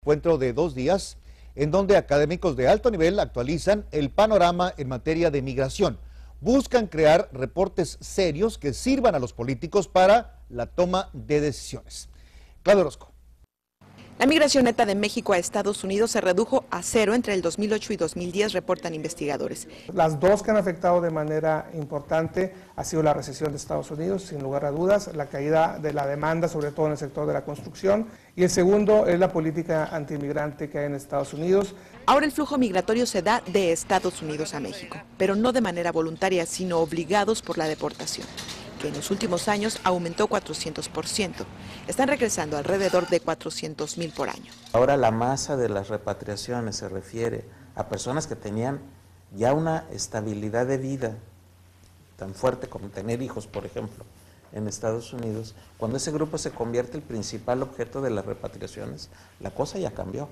encuentro de 2 días en donde académicos de alto nivel actualizan el panorama en materia de migración. Buscan crear reportes serios que sirvan a los políticos para la toma de decisiones. Claudio Orozco. La migración neta de México a Estados Unidos se redujo a 0 entre el 2008 y 2010, reportan investigadores. Las dos que han afectado de manera importante ha sido la recesión de Estados Unidos, sin lugar a dudas, la caída de la demanda, sobre todo en el sector de la construcción, y el segundo es la política antimigrante que hay en Estados Unidos. Ahora el flujo migratorio se da de Estados Unidos a México, pero no de manera voluntaria, sino obligados por la deportación, que en los últimos años aumentó 400%. Están regresando alrededor de 400,000 por año. Ahora la masa de las repatriaciones se refiere a personas que tenían ya una estabilidad de vida tan fuerte como tener hijos, por ejemplo, en Estados Unidos. Cuando ese grupo se convierte en el principal objeto de las repatriaciones, la cosa ya cambió.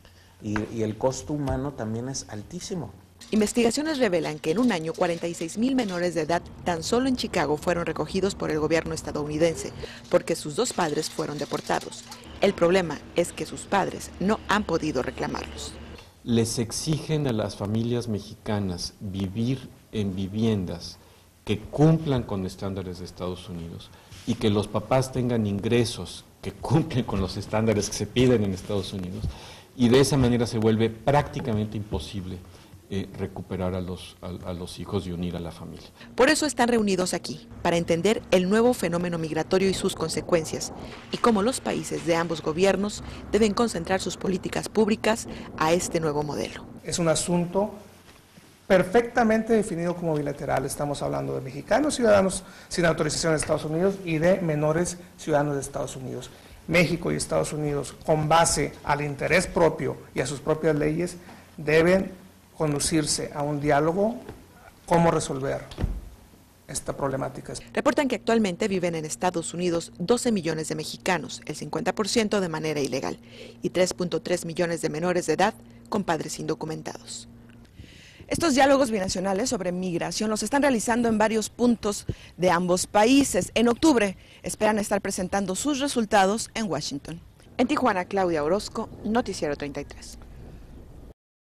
Y el costo humano también es altísimo. Investigaciones revelan que en un año 46,000 menores de edad tan solo en Chicago fueron recogidos por el gobierno estadounidense porque sus dos padres fueron deportados. El problema es que sus padres no han podido reclamarlos. Les exigen a las familias mexicanas vivir en viviendas que cumplan con estándares de Estados Unidos y que los papás tengan ingresos que cumplen con los estándares que se piden en Estados Unidos, y de esa manera se vuelve prácticamente imposible recuperar a los hijos y unir a la familia. Por eso están reunidos aquí, para entender el nuevo fenómeno migratorio y sus consecuencias, y cómo los países de ambos gobiernos deben concentrar sus políticas públicas a este nuevo modelo. Es un asunto perfectamente definido como bilateral. Estamos hablando de mexicanos ciudadanos sin autorización de Estados Unidos y de menores ciudadanos de Estados Unidos. México y Estados Unidos, con base al interés propio y a sus propias leyes, deben conducirse a un diálogo, cómo resolver esta problemática. Reportan que actualmente viven en Estados Unidos 12 millones de mexicanos, el 50% de manera ilegal, y 3.3 millones de menores de edad con padres indocumentados. Estos diálogos binacionales sobre migración los están realizando en varios puntos de ambos países. En octubre esperan estar presentando sus resultados en Washington. En Tijuana, Claudia Orozco, Noticiero 33.